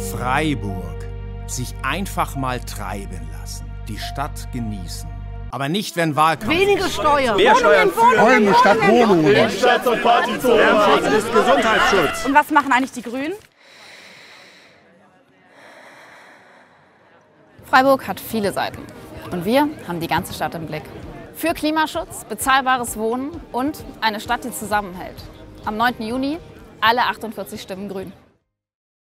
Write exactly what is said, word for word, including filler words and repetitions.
Freiburg. Sich einfach mal treiben lassen. Die Stadt genießen. Aber nicht, wenn Wahlkampf ist. Weniger Steuern. Mehr Steuern. Wohnungen, statt Wohnungen. Innenstadt und Partyzone. Lärmschutz ist Gesundheitsschutz. Und was machen eigentlich die Grünen? Freiburg hat viele Seiten und wir haben die ganze Stadt im Blick. Für Klimaschutz, bezahlbares Wohnen und eine Stadt, die zusammenhält. Am neunten Juni alle achtundvierzig Stimmen Grün.